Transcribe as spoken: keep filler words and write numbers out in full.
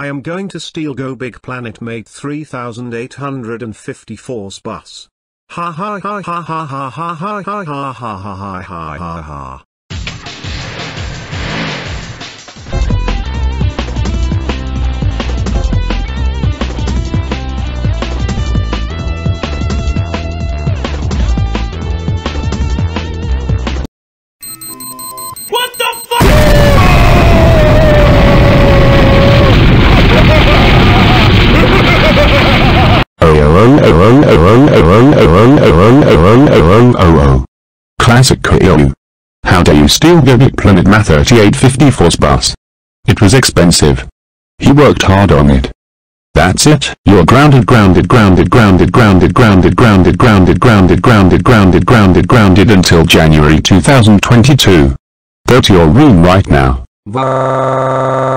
I am going to steal GoBigPlanetMate three thousand eight hundred fifty-four's bus. Ha ha ha ha ha ha ha ha ha ha ha ha ha ha ha. What the fuck? Classic Caillou. How dare you steal GoBigPlanetMate thirty-eight fifty-four's bus? It was expensive. He worked hard on it. That's it. You're grounded, grounded, grounded, grounded, grounded, grounded, grounded, grounded, grounded, grounded, grounded, grounded, grounded until January two thousand twenty-two. Go to your room right now.